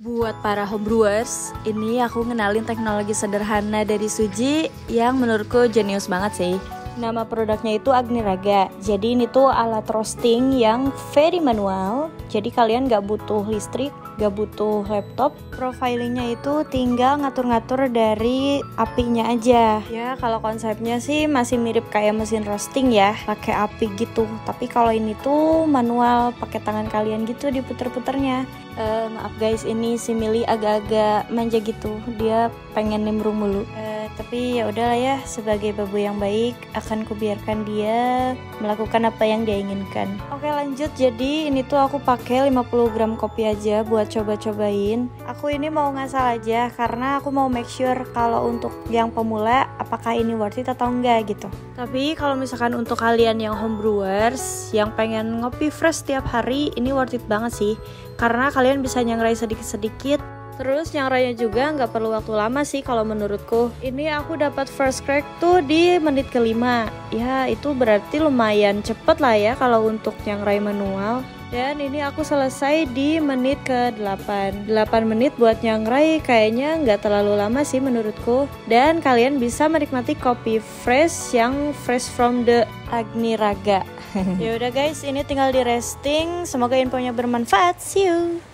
Buat para homebrewers, ini aku ngenalin teknologi sederhana dari Suji yang menurutku jenius banget sih. Nama produknya itu Agniraga. Jadi ini tuh alat roasting yang very manual. Jadi kalian gak butuh listrik, gak butuh laptop. Profilingnya itu tinggal ngatur-ngatur dari apinya aja. Ya kalau konsepnya sih masih mirip kayak mesin roasting ya, pakai api gitu. Tapi kalau ini tuh manual, pakai tangan kalian gitu diputer-puternya. Maaf guys, ini si Mili agak-agak manja gitu. Dia pengen nimbrung mulu. Tapi ya udahlah ya, sebagai babu yang baik akan kubiarkan dia melakukan apa yang dia inginkan. Oke lanjut, jadi ini tuh aku pakai 50 gram kopi aja buat coba-cobain. Aku ini mau ngasal aja karena aku mau make sure kalau untuk yang pemula apakah ini worth it atau enggak gitu. Tapi kalau misalkan untuk kalian yang homebrewers yang pengen ngopi fresh tiap hari, ini worth it banget sih. Karena kalian bisa nyangrai sedikit-sedikit. Terus nyangrainya juga nggak perlu waktu lama sih kalau menurutku. Ini aku dapat first crack tuh di menit ke-5. Ya itu berarti lumayan cepet lah ya kalau untuk nyangrai manual. Dan ini aku selesai di menit ke-8. 8 menit buat nyangrai kayaknya nggak terlalu lama sih menurutku. Dan kalian bisa menikmati kopi fresh yang fresh from the Agniraga. Ya udah guys, ini tinggal di resting. Semoga infonya bermanfaat. See you.